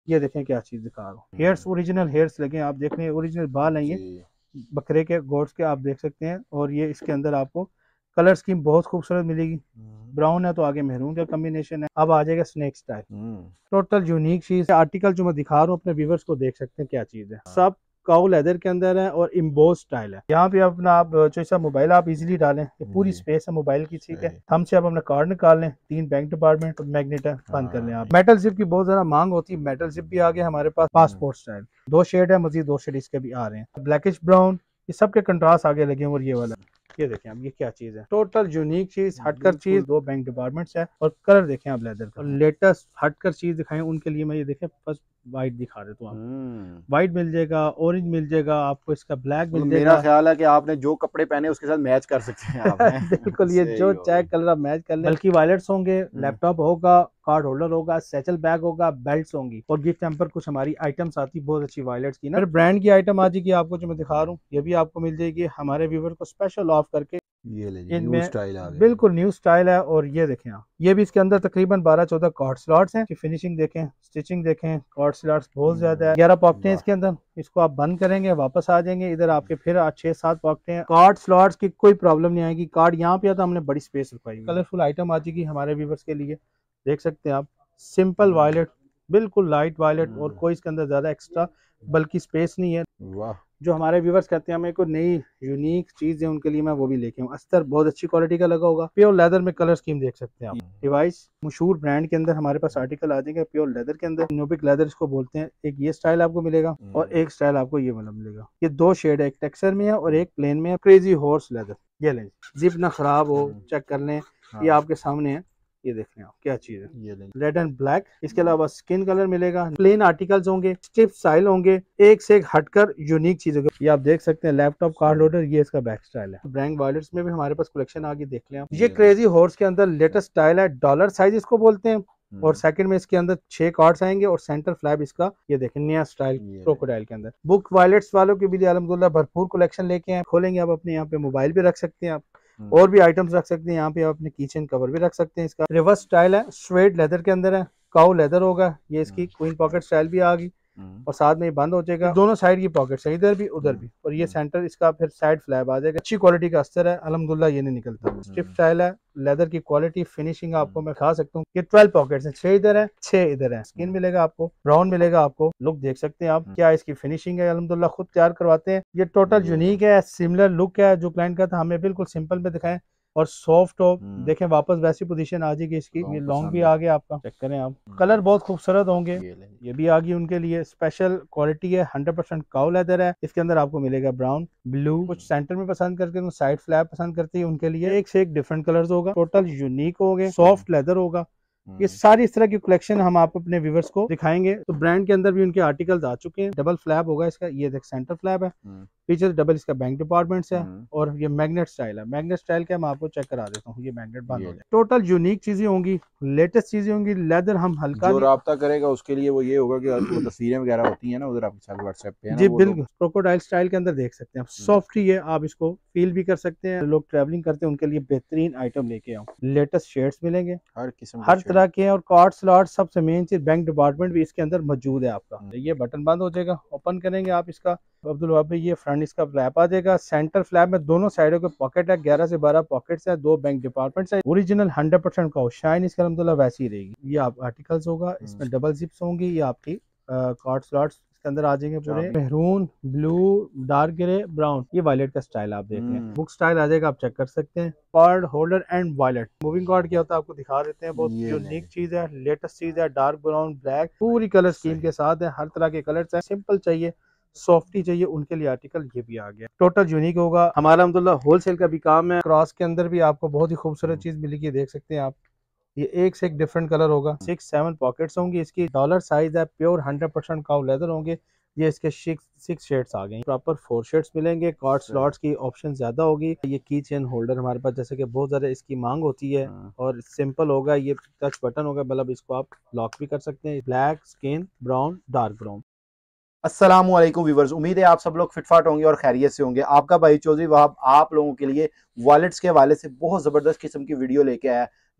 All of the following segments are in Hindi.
ये देखें क्या चीज दिखा रहा हूँ, हेयर्स ओरिजिनल हेयर्स लगे हैं, आप देख रहे हैं ओरिजिनल बाल हैं ये बकरे के गोट्स के, आप देख सकते हैं। और ये इसके अंदर आपको कलर स्कीम बहुत खूबसूरत मिलेगी, ब्राउन है तो आगे मेहरून का कॉम्बिनेशन है। अब आ जाएगा स्नेक स्टाइल, टोटल यूनिक चीज। आर्टिकल जो मैं दिखा रहा हूँ अपने व्यूवर्स को, देख सकते हैं क्या चीज है। सब काउ लेदर के अंदर है और इम्बोज स्टाइल है। यहाँ पे अपना आप जो सा मोबाइल आप इजीली डालें, ये पूरी स्पेस है मोबाइल की, ठीक है। हम से आप अपना कार्ड निकाल लें, 3 बैंक डिपार्टमेंट मैग्नेट है, बंद कर लें आप। मेटल जिप की बहुत ज्यादा मांग होती है, मेटल जिप भी आ गया हमारे पास। पासपोर्ट स्टाइल 2 शेड है, मजीद 2 शेड इसके भी आ रहे हैं, ब्लैकिश ब्राउन, ये सब के कंट्रास्ट आगे लगे हैं। और ये वाला ये देखें आप, ये क्या चीज है, टोटल यूनिक चीज, हटकर चीज। 2 बैंक डिपार्टमेंट्स है और कलर देखें आप लेदर का, लेटेस्ट हटकर चीज दिखाएं उनके लिए। मैं ये देखें फर्स्ट व्हाइट दिखा देता हूँ आपको, व्हाइट मिल जाएगा, ऑरेंज मिल जाएगा आपको, इसका ब्लैक मिल जाएगा। मेरा ख्याल है कि आपने जो कपड़े पहने उसके साथ मैच कर सकते हैं आप। बिल्कुल, ये जो चाहे कलर आप मैच कर ले। बल्कि वायलेट्स होंगे, लैपटॉप होगा, कार्ड होल्डर होगा, सैचल बैग होगा, बेल्ट्स होंगी और गिफ्ट हैम्पर कुछ हमारी आइटम्स आती है बहुत अच्छी वायलेट्स की ना। फिर ब्रांड की आइटम आ जाएगी आपको, जो मैं दिखा रहा हूँ ये भी आपको मिल जाएगी हमारे व्यूवर को स्पेशल ऑफ करके। ये ले न्यू इनमें स्टाइल आ गया, बिल्कुल न्यू स्टाइल है। और ये देखें आप, ये भी इसके अंदर तकरीबन 12-14 कॉर्ड स्लॉट्स हैं। फिनिशिंग देखें, स्टिचिंग देखें, कॉर्ड स्लॉट्स बहुत ज्यादा है। 11 पॉकेटें हैं इसके अंदर। इसको आप बंद करेंगे, वापस आ जाएंगे इधर आपके, फिर 6-7 पॉकेटें हैं। कार्ड स्लॉट्स की कोई प्रॉब्लम नहीं आएगी। कार्ड यहाँ पे आता, हमने बड़ी स्पेस रखवाई। कलरफुल आइटम आ जाएगी हमारे व्यूवर्स के लिए, देख सकते हैं आप। सिंपल वायलेट, बिल्कुल लाइट वायलेट, और कोई इसके अंदर ज्यादा एक्स्ट्रा बल्कि स्पेस नहीं है। वाह, जो हमारे व्यूवर्स कहते हैं हमें कोई नई यूनिक चीज है, उनके लिए मैं वो भी लेके हूँ। अस्तर बहुत अच्छी क्वालिटी का लगा होगा, प्योर लेदर में कलर स्कीम देख सकते हैं आप। डिवाइस मशहूर ब्रांड के अंदर हमारे पास आर्टिकल आ जाएगा प्योर लेदर के अंदर, नोबिक लेदर इसको बोलते हैं। एक ये स्टाइल आपको मिलेगा और एक स्टाइल आपको ये वाला मिलेगा। ये 2 शेड है, एक टेक्सचर में है और एक प्लेन में है। क्रेजी हॉर्स लेदर, ये लें, जिप ना खराब हो, चेक कर लें, ये आपके सामने है। ये देख रहे हैं आप क्या चीज है, रेड एंड ब्लैक। इसके अलावा स्किन कलर मिलेगा, प्लेन आर्टिकल्स होंगे, स्टिफ स्टाइल होंगे, एक से एक हटकर यूनिक चीज होगी। ये आप देख सकते हैं लैपटॉप कार्ड लोडर, ये इसका बैक स्टाइल है। ब्रांड वायलेट्स में भी हमारे पास कलेक्शन आ गई, देख लें आप। ये क्रेजी हॉर्स के अंदर लेटेस्ट स्टाइल है, डॉलर साइज इसको बोलते हैं। और सेकंड में इसके अंदर 6 कार्ड्स आएंगे और सेंटर फ्लैप इसका, ये देखें नया स्टाइल क्रोकोडाइल के अंदर। बुक वायलेट्स वालों के भी अल्हम्दुलिल्लाह भरपूर कलेक्शन लेके हैं। खोलेंगे आप अपने यहाँ पे मोबाइल भी रख सकते हैं आप, और भी आइटम्स रख सकते हैं यहाँ पे, आप अपने किचन कवर भी रख सकते हैं। इसका रिवर्स स्टाइल है, स्वेड लेदर के अंदर है, काउ लेदर होगा। ये इसकी क्वीन पॉकेट स्टाइल भी आ गई और साथ में ये बंद हो जाएगा। दोनों साइड की पॉकेट्स है, इधर भी उधर भी। और ये सेंटर इसका फिर साइड फ्लैप आ जाएगा। अच्छी क्वालिटी का अस्तर है अल्हम्दुलिल्लाह, ये नहीं निकलता। स्टिफ स्टाइल है, लेदर की क्वालिटी, फिनिशिंग आपको मैं खा सकता हूँ। ये 12 पॉकेट्स है, 6 इधर है 6 इधर है। स्किन मिलेगा आपको, ब्राउन मिलेगा आपको। लुक देख सकते हैं आप, क्या इसकी फिनिशिंग है, अल्हम्दुलिल्लाह खुद तैयार करवाते हैं। ये टोटल यूनिक है, सिमिलर लुक है जो क्लाइंट का था, हमें बिल्कुल सिंपल में दिखाएं और सॉफ्ट हो। देखें वापस वैसी पोजीशन आ जाएगी इसकी। ये लॉन्ग भी आ गया आपका, चेक करें आप, कलर बहुत खूबसूरत होंगे। ये भी आ गई उनके लिए, स्पेशल क्वालिटी है, 100% काउ लेदर है। इसके अंदर आपको मिलेगा ब्राउन, ब्लू, कुछ सेंटर में पसंद करके साइड फ्लैप पसंद करते हैं उनके लिए एक से एक डिफरेंट कलर्स होगा। टोटल यूनिक हो गए, सॉफ्ट लेदर होगा। ये सारी इस तरह की कलेक्शन हम आप अपने व्यूवर्स को दिखाएंगे। तो ब्रांड के अंदर भी उनके आर्टिकल्स आ चुके हैं। डबल फ्लैप होगा इसका, ये देख सेंटर फ्लैप है, पीछे डबल इसका बैंक डिपार्टमेंट्स है। और ये मैग्नेट स्टाइल है। मैग्नेट स्टाइल का मैं आपको चेक करा देता हूँ, ये मैग्नेट बंद हो जाए। टोटल यूनिक चीजें होंगी, लेटेस्ट चीजें होंगी। लेदर हम हल्का जो राब्ता करेगा उसके लिए वो ये होगा कि वो तस्वीरें वगैरह होती है ना उधर आपके साथ व्हाट्सएप पे है ना, जी बिल्कुल। क्रोकोडाइल स्टाइल के अंदर देख सकते हैं आप, सॉफ्ट ही है, आप इसको फील भी कर सकते हैं। लोग ट्रैवलिंग करते हैं उनके लिए बेहतरीन आइटम लेके आऊँ। लेटेस्ट शेड्स मिलेंगे हर किस्म, हर तरह के, और कार्ड स्लॉट, सबसे मेन चीज बैंक डिपार्टमेंट भी इसके अंदर मौजूद है आपका। ये बटन बंद हो जाएगा, ओपन करेंगे आप इसका, अब्दुल वहाब भाई, ये फ्रंट इसका फ्लैप आ जाएगा। सेंटर फ्लैप में दोनों साइडों के पॉकेट है, 11 से 12 पॉकेट्स है, 2 बैंक डिपार्टमेंट्स है। ओरिजिनल 100% का शाइन इसका अल्हम्दुलिल्लाह वैसी ही रहेगी। ये आप आर्टिकल्स होगा, इसमें डबल जिप्स होंगी। ये आपकी कार्ड स्लॉट्स इसके अंदर आ जाएंगे पूरे, maroon, blue, dark grey, brown. ये वायलेट का स्टाइल आप देख रहे हैं, बुक स्टाइल आ जाएगा, आप चेक कर सकते हैं। Card holder and wallet, moving card क्या होता है आपको दिखा देते हैं। बहुत यूनिक चीज है, लेटेस्ट चीज है, डार्क ब्राउन, ब्लैक, पूरी कलर स्कीम के साथ है। हर तरह के कलर्स है, सिंपल चाहिए, सॉफ्टी चाहिए, उनके लिए आर्टिकल ये भी आ गया। टोटल यूनिक होगा हमारा अल्हम्दुलिल्लाह, होलसेल का भी काम है। क्रॉस के अंदर भी आपको बहुत ही खूबसूरत चीज मिलेगी, देख सकते हैं आप। ये एक से एक डिफरेंट कलर होगा। 6-7 पॉकेट्स होंगी इसकी, डॉलर साइज है, प्योर 100% काउ लेदर होंगे। ये इसके 6 शेड्स आ गए, प्रॉपर 4 शेड्स मिलेंगे। कार्ड स्लॉट्स की ऑप्शन ज्यादा होगी। ये की चेन होल्डर हमारे पास जैसे कि बहुत ज्यादा इसकी मांग होती है, और सिंपल होगा, ये टच बटन होगा, मतलब इसको आप लॉक भी कर सकते हैं। Black, skin, brown, dark brown. अस्सलामुअलैकुम व्यूवर्स, उम्मीद है आप सब लोग फिटफाट होंगे और खैरियत से होंगे। आपका भाई चौधरी वहाब आप लोगों के लिए वॉलेट्स के हवाले से बहुत ज़बरदस्त किस्म की वीडियो लेके आया है।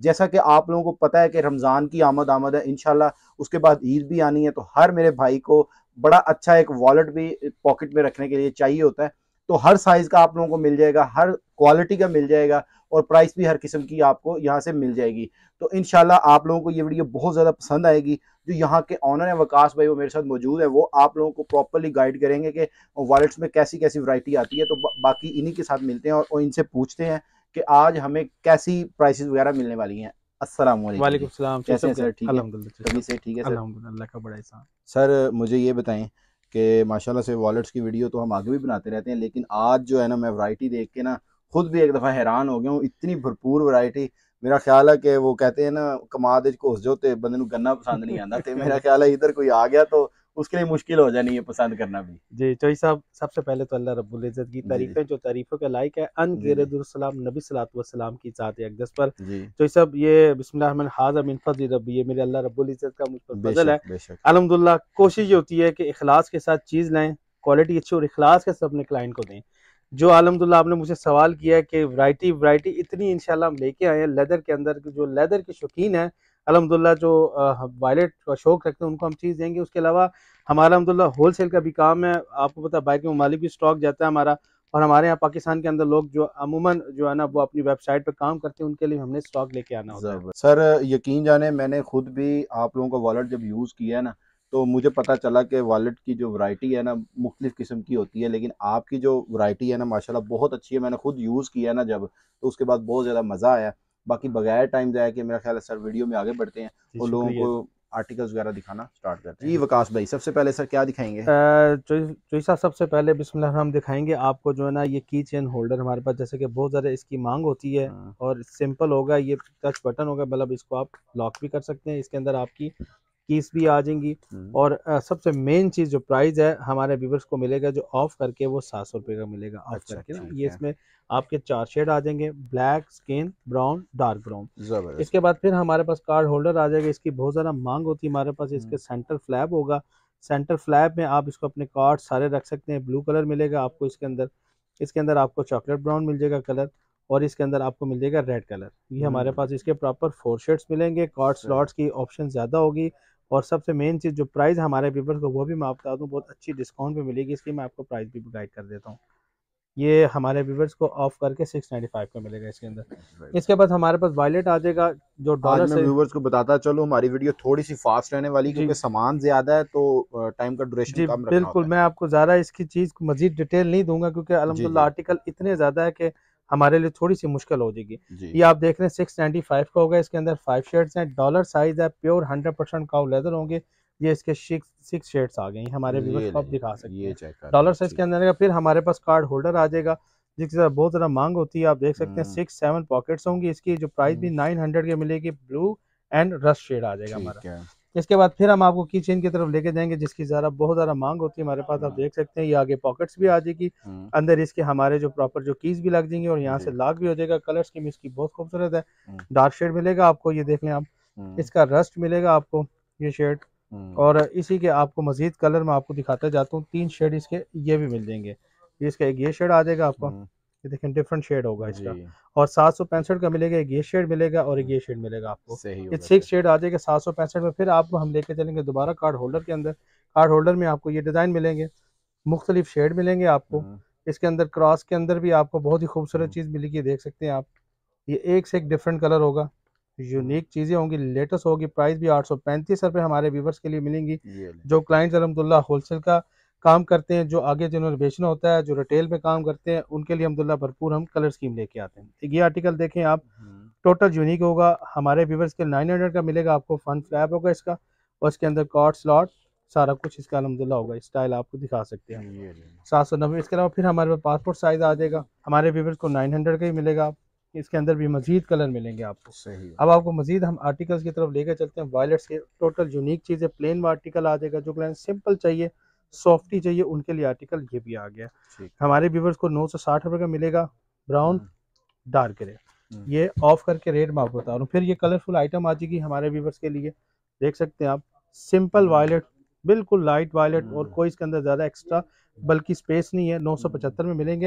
जैसा कि आप लोगों को पता है कि रमज़ान की आमद है, इंशाल्लाह उसके बाद ईद भी आनी है, तो हर मेरे भाई को बड़ा अच्छा एक वॉलेट भी पॉकेट में रखने के लिए चाहिए होता है। तो हर साइज़ का आप लोगों को मिल जाएगा, हर क्वालिटी का मिल जाएगा, और प्राइस भी हर किस्म की आपको यहाँ से मिल जाएगी। तो इंशाल्लाह आप लोगों को ये वीडियो बहुत ज़्यादा पसंद आएगी। जो यहाँ के ऑनर है वकास भाई, वो मेरे साथ मौजूद है, वो आप लोगों को प्रॉपरली गाइड करेंगे कि वॉलेट्स में कैसी कैसी वैरायटी आती है। तो बाकी इन्हीं के साथ मिलते हैं और इनसे पूछते हैं कि आज हमें कैसी प्राइसेस वगैरह मिलने वाली हैं। अस्सलाम वालेकुम जी। सलाम। कैसे हैं सर? ठीक है, अल्हम्दुलिल्लाह तभी से ठीक है सर। अल्हम्दुलिल्लाह का बड़ा एहसान। सर मुझे ये बताएं कि माशाल्लाह से वॉलेट्स की वीडियो तो हम आगे भी बनाते रहते हैं, लेकिन आज जो है ना, मैं वैरायटी देख के ना खुद भी एक दफ़ा हैरान हो गया हूँ। इतनी भरपूर वैरायटी, मेरा ख्याल है कि वो कहते हैं ना, कमाद घुस जो ते बंदे नूं गन्ना पसंद नहीं आता, तो मेरा ख्याल है इधर कोई आ गया तो उसके लिए मुश्किल हो जानी है पसंद करना भी। जी चौधरी साहब, सबसे पहले तो अल्लाह रब्बुल इज़्ज़त की जी जी तारीफ़ें जो तारीफ़ों के लायक है, जी जी अनगिरदुस्सलाम नबी सल्लल्लाहु अलैहि वसल्लम की ज़ात अक़दस पर। जी। चौधरी साहब, ये बिस्मिल्लाह रहमान हाज़ा मिन फ़ज़्ल रब्बी, ये मेरे अल्लाह रब्बुल इज़्ज़त का मुझ पर फ़ज़ल है। बेशक बेशक। अल्हम्दुलिल्लाह, कोशिश ये होती है कि इखलास के साथ चीज़ लाएँ, क्वालिटी अच्छी और इखलास के साथ अपने क्लाइंट को दें। जो अल्हम्दुलिल्लाह आपने मुझे सवाल किया है कि वैरायटी इतनी इंशाल्लाह हम लेके आए हैं लेदर के अंदर, जो लेदर के शौकीन है अल्हम्दुलिल्लाह, जो वायलेट का शौक रखते हैं, उनको हम चीज़ देंगे। उसके अलावा हमारा अल्हम्दुलिल्लाह होलसेल का भी काम है। आपको पता है बाहर के ममालिक भी स्टॉक जाता है हमारा, और हमारे यहाँ पाकिस्तान के अंदर लोग जो अमूमन जो है ना वो अपनी वेबसाइट पे काम करते हैं, उनके लिए हमने स्टॉक लेके आना होता है। सर यकीन जाने, मैंने खुद भी आप लोगों का वॉलेट जब यूज़ किया है ना, तो मुझे पता चला कि वॉलेट की जो वैरायटी है ना, मुख्तलिफ़ किस्म की होती है, लेकिन आपकी जो वैरायटी है ना माशाल्लाह बहुत अच्छी है। मैंने खुद यूज़ किया ना जब, तो उसके बाद बहुत ज़्यादा मज़ा आया। बाकी बगैर टाइम ज़ाया कि मेरा ख्याल है सर वीडियो में आगे बढ़ते हैं जी और लोगों शुक्रिया। को आर्टिकल्स वगैरह दिखाना स्टार्ट करते हैं। जी वकास भाई, सबसे पहले सर क्या दिखाएंगे? चॉइस साहब, सबसे पहले बिस्मिल्लाह हम दिखाएंगे आपको जो है ना ये की चेन होल्डर हमारे पास, जैसे कि बहुत ज़्यादा इसकी मांग होती है हाँ, और सिंपल होगा, ये टच बटन होगा, मतलब इसको आप लॉक भी कर सकते हैं, इसके अंदर आपकी कीज भी आ जाएंगी। और सबसे मेन चीज़ जो प्राइस है हमारे व्यूवर्स को मिलेगा, जो ऑफ करके वो 700 रुपये का मिलेगा ऑफ अच्छा करके ना। ठीक ये है। इसमें आपके 4 शेड आ जाएंगे, black, skin, brown, dark brown. ज़बरदस्त। इसके बाद फिर हमारे पास कार्ड होल्डर आ जाएगा, इसकी बहुत ज़्यादा मांग होती है हमारे पास। इसके हम्म, सेंटर फ्लैप होगा, सेंटर फ्लैप में आप इसको अपने कार्ड सारे रख सकते हैं। ब्लू कलर मिलेगा आपको इसके अंदर, इसके अंदर आपको चॉकलेट ब्राउन मिल जाएगा कलर, और इसके अंदर आपको मिल जाएगा रेड कलर। ये हमारे पास इसके प्रॉपर 4 शेड्स मिलेंगे। कार्ड सही। स्लॉट्स की ऑप्शन ज़्यादा होगी, और सबसे मेन चीज़ जो प्राइस हमारे व्यूवर्स को, वो भी मैं आपको बता दूँ, बहुत अच्छी डिस्काउंट पे मिलेगी, इसलिए मैं आपको प्राइस भी गाइड कर देता हूँ। ये हमारे व्यूवर्स को ऑफ करके 695 का मिलेगा इसके अंदर। इसके बाद हमारे पास वायलेट आ जाएगा, जो आज डॉलर मैं से। व्यूवर्स को बताता चलूँ, हमारी वीडियो थोड़ी सी फास्ट रहने वाली, जी क्योंकि सामान ज्यादा है, तो टाइम का ड्यूरेशन जी कम रखना बिल्कुल, होता मैं आपको ज़्यादा इसकी चीज़ को मज़ीद डिटेल नहीं दूंगा, क्योंकि है। जी अल्हम्दुलिल्लाह जी आर्टिकल इतने ज़्यादा है कि हमारे लिए थोड़ी सी मुश्किल हो जाएगी। जी। ये आप देख रहे हैं 695 का होगा, इसके अंदर 5 शेड्स हैं, डॉलर साइज़ है, प्योर 100% काउ लेदर होंगे। ये इसके 6 शेड्स आ गए हैं, हमारे व्यूवर्स ये को ले, आप दिखा सकते ये हैं। चेक कर डॉलर लें, साइज़ ठीक। के अंदर आएगा। फिर हमारे पास कार्ड होल्डर आ जाएगा, जिसकी बहुत ज़्यादा मांग होती है। आप देख सकते हैं हम्म 6-7 पॉकेट्स होंगी इसकी, जो प्राइस भी हम्म, 900 की मिलेगी। ब्लू एंड रस्ट शेड आ जाएगा हमारा। ठीक है। इसके बाद फिर हम आपको की चेन की तरफ लेके जाएंगे, जिसकी ज़रा बहुत ज़्यादा मांग होती है हमारे पास। आप हम्म देख सकते हैं ये आगे पॉकेट्स भी आ जाएगी, हम्म, अंदर इसके हमारे जो प्रॉपर जो कीज भी लग जाएंगी, और यहाँ से जी। लॉक भी हो जाएगा। कलर स्कीम इसकी बहुत खूबसूरत है। हम्म डार्क शेड मिलेगा आपको, ये देख लें आप। हम्म इसका रस्ट मिलेगा आपको, ये शेड। हम्म और इसी के आपको मजीद कलर मैं आपको दिखाता जाता हूँ, 3 शेड इसके ये भी मिल जाएंगे। ये इसका एक ये शेड आ जाएगा आपको, हम्म, ये देखें डिफरेंट शेड होगा जी। इसका। और 765 का मिलेगा, एक ये शेड मिलेगा और एक ये शेड मिलेगा आपको। सही ये होगा 6 सर। शेड आ जाएगा 765 में। फिर आपको हम लेके चलेंगे दोबारा कार्ड होल्डर के अंदर। कार्ड होल्डर में आपको ये डिज़ाइन मिलेंगे, मुख्तलिफ शेड मिलेंगे आपको। हम्म इसके अंदर क्रॉस के अंदर भी आपको बहुत ही खूबसूरत हम्म चीज़ मिलेगी, देख सकते हैं आप। ये एक से एक डिफरेंट कलर होगा, हम्म, यूनिक चीज़ें होंगी, लेटेस्ट होगी। प्राइस भी 835 रुपये हमारे व्यूवर्स के लिए मिलेंगी। ये ले। जो क्लाइंट्स अलहमदुल्ला होलसेल का काम करते हैं, जो आगे जिन्होंने बेचना होता है, जो रिटेल में काम करते हैं, उनके लिए अल्हम्दुलिल्लाह भरपूर हम कलर स्कीम लेके आते हैं। एक ये आर्टिकल देखें आप, हम्म टोटल यूनिक होगा हमारे व्यूवर्स के 900 का मिलेगा आपको। फन फ्लैप होगा इसका, और इसके अंदर कॉर्ड स्लॉट सारा कुछ इसका अल्हम्दुलिल्लाह होगा। स्टाइल आपको दिखा सकते हैं हम। ये ले। 790। इसके अलावा फिर हमारे पास पासपोर्ट साइज़ आ जाएगा, हमारे व्यूवर्स को 900 का ही मिलेगा। इसके अंदर भी मजीद कलर मिलेंगे आपको। सही अब है। आपको मजीद हम आर्टिकल्स की तरफ लेकर चलते हैं। वायलेट्स के टोटल यूनिक चीज़ें, प्लेन आर्टिकल आ जाएगा। जो क्लाइंट सिंपल चाहिए, सॉफ्टी चाहिए, उनके लिए आर्टिकल ये भी आ गया। ठीक है। हमारे व्यूवर्स को 960 रुपये का मिलेगा, ब्राउन हम्म डार्क ग्रे। हम्म ये ऑफ करके रेट मैं आपको बता रहा हूँ। फिर ये कलरफुल आइटम आ जाएगी हमारे व्यूवर्स के लिए, देख सकते हैं आप। सिंपल हम्म वायलेट, बिल्कुल लाइट वायलेट, और हम्म कोई इसके अंदर ज़्यादा एक्स्ट्रा बल्कि स्पेस नहीं है। हम्म 975 में मिलेंगे।